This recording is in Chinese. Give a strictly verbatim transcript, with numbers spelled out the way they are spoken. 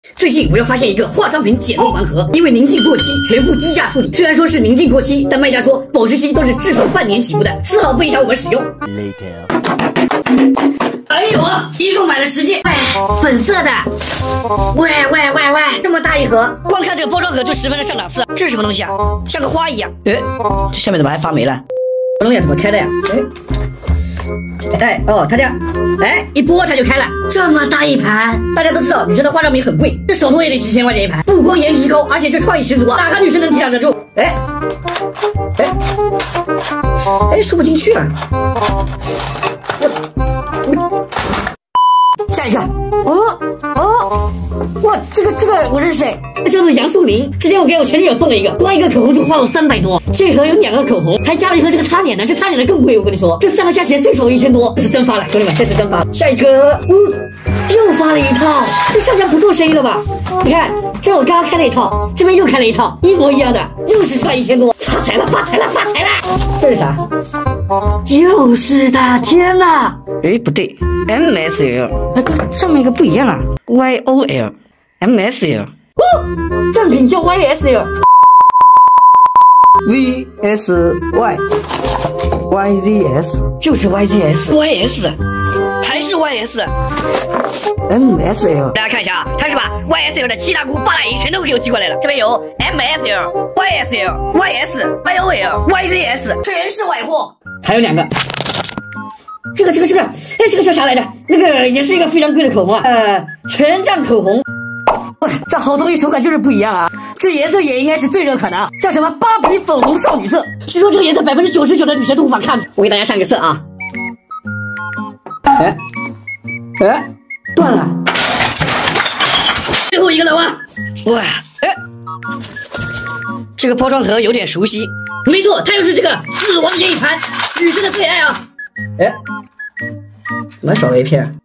最近我又发现一个化妆品解冻盲盒，因为临近过期，全部低价处理。虽然说是临近过期，但卖家说保质期都是至少半年起步的，丝毫不影响我们使用。哎呦，一共买了十件，粉色的。喂喂喂喂，这么大一盒，光看这个包装盒就十分的上档次。这是什么东西啊？像个花一样。哎，这下面怎么还发霉了？这东西怎么开的呀？哎。哎哦，它这样，哎，一拨它就开了。这么大一盘，大家都知道女生的化妆品很贵，这手头也得几千块钱一盘。不光颜值高，而且这创意十足啊，哪个女生能抵挡得住？哎，哎，哎，输不进去了。下一个，哦哦，哇，这个这个我认识谁？这叫做杨树林。之前我给我前女友送了一个，光一个口红就花了三百多。这盒有两个口红，还加了一盒这个擦脸的，这擦脸的更贵。我跟你说，这三个加起来最少一千多。这是真发了，兄弟们，这是真发了。下一个，哦，又发了一套，这上架不做生意了吧？你看，这是我刚刚开了一套，这边又开了一套，一模一样的，又是赚一千多，发财了，发财了，发财了！这是啥？又是的，天哪！哎，不对 ，M S L， 哎，上面一个不一样啊 ，Y O L，M S L， 哦，正品叫 Y S L，V S Y，Y Z S， 就是 Y Z S，Y S， 还是 Y S。M S L， 大家看一下啊，他是把 Y S L 的七大姑八大姨全都给我寄过来了。这边有 M S L、Y S L、Y S、Y O L、Y Z S， 全是外货。还有两个，这个这个这个，哎，这个叫啥来着？那个也是一个非常贵的口红啊，呃，全站口红。哇，这好东西手感就是不一样啊！这颜色也应该是最热款的啊，叫什么芭比粉红少女色。据说这个颜色百分之九十九的女生都无法看出。我给大家上个色啊，哎，哎。断了，最后一个了哇！哇，哎，这个包装盒有点熟悉，没错，它又是这个死亡眼影盘，女生的最爱啊！哎，怎么少了一片？